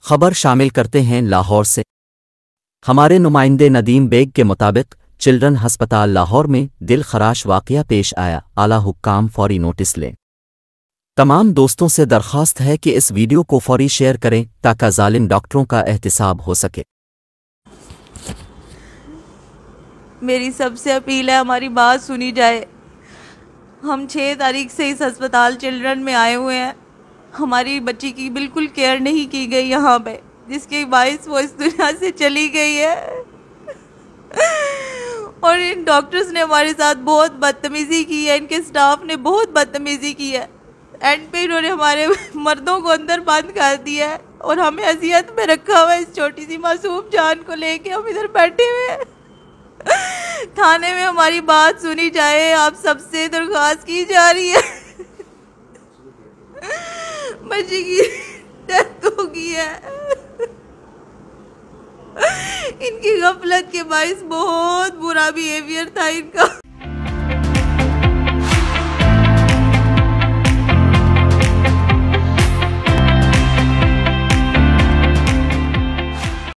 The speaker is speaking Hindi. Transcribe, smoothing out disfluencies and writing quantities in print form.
खबर शामिल करते हैं लाहौर से। हमारे नुमाइंदे नदीम बेग के मुताबिक चिल्ड्रन हस्पताल लाहौर में दिल खराश वाक़या पेश आया। आला हुक्काम फौरी नोटिस लें। तमाम दोस्तों से दरख्वास्त है कि इस वीडियो को फौरी शेयर करें ताकि जालिम डॉक्टरों का एहतिसाब हो सके। मेरी सबसे अपील है, हमारी बात सुनी जाए। हम 6 तारीख से इस अस्पताल चिल्ड्रन में आए हुए हैं। हमारी बच्ची की बिल्कुल केयर नहीं की गई यहाँ पे, जिसके बायस वो इस दुनिया से चली गई है। और इन डॉक्टर्स ने हमारे साथ बहुत बदतमीज़ी की है, इनके स्टाफ ने बहुत बदतमीज़ी की है। एंड पे इन्होंने हमारे मर्दों को अंदर बंद कर दिया है और हमें अजियत में रखा हुआ है। इस छोटी सी मासूम जान को लेके हम इधर बैठे हुए हैं। थाने में हमारी बात सुनी जाए, आप सबसे दरख्वास्त की जा रही है। बच्ची की डेथ हो गई है। इनकी गफलत के बायस बहुत बुरा बिहेवियर था इनका।